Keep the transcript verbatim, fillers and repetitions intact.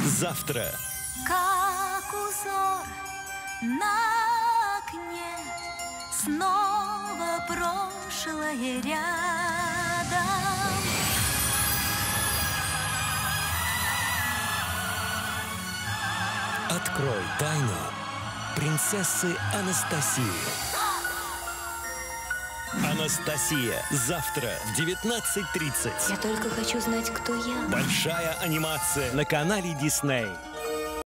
завтра. Как узор на окне, снова прошлое рядом. Открой тайну принцессы Анастасии. Анастасия. Завтра в девятнадцать тридцать. Я только хочу знать, кто я. Большая анимация на канале Дисней.